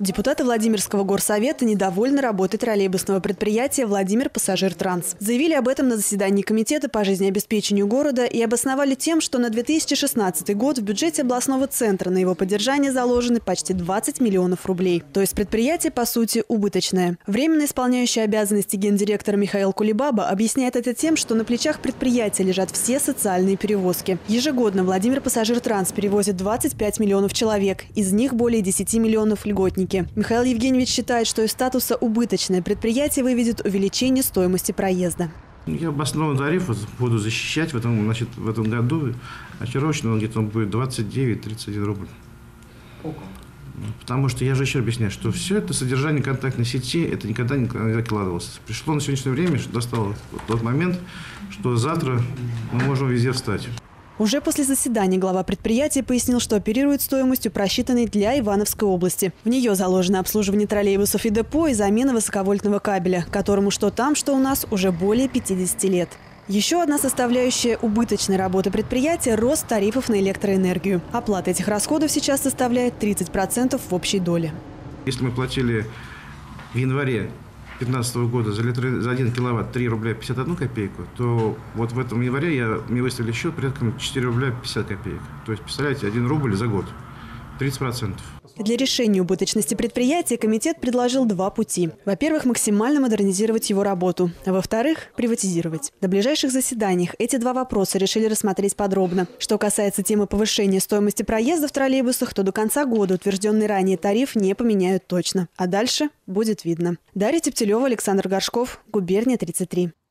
Депутаты Владимирского горсовета недовольны работой троллейбусного предприятия «Владимир Пассажиртранс». Заявили об этом на заседании комитета по жизнеобеспечению города и обосновали тем, что на 2016 год в бюджете областного центра на его поддержание заложены почти 20 миллионов рублей. То есть предприятие, по сути, убыточное. Временно исполняющий обязанности гендиректора Михаил Кулебаба объясняет это тем, что на плечах предприятия лежат все социальные перевозки. Ежегодно Владимир Пассажиртранс перевозит 25 миллионов человек, из них более 10 миллионов льготники. Михаил Евгеньевич считает, что из статуса убыточное предприятие выведет увеличение стоимости проезда. Я обоснованный тариф буду защищать в этом году. Очаровочно где-то он будет 29-31 рубль. Потому что я же еще объясняю, что все это содержание контактной сети, это никогда не закладывалось. Пришло на сегодняшнее время, что достал тот момент, что завтра мы можем везде встать. Уже после заседания глава предприятия пояснил, что оперирует стоимостью, просчитанной для Ивановской области. В нее заложено обслуживание троллейбусов и депо и замена высоковольтного кабеля, которому что там, что у нас уже более 50 лет. Еще одна составляющая убыточной работы предприятия – рост тарифов на электроэнергию. Оплата этих расходов сейчас составляет 30% в общей доле. Если мы платили в январе 2015 года за 1 киловатт 3 рубля 51 копейку, то вот в этом январе мне выставили счет порядка 4 рубля 50 копеек. То есть, представляете, 1 рубль за год. 30%. Для решения убыточности предприятия комитет предложил два пути. Во-первых, максимально модернизировать его работу. А во-вторых, приватизировать. На ближайших заседаниях эти два вопроса решили рассмотреть подробно. Что касается темы повышения стоимости проезда в троллейбусах, то до конца года утвержденный ранее тариф не поменяют точно. А дальше будет видно. Дарья Тептилева, Александр Горшков, Губерния 33.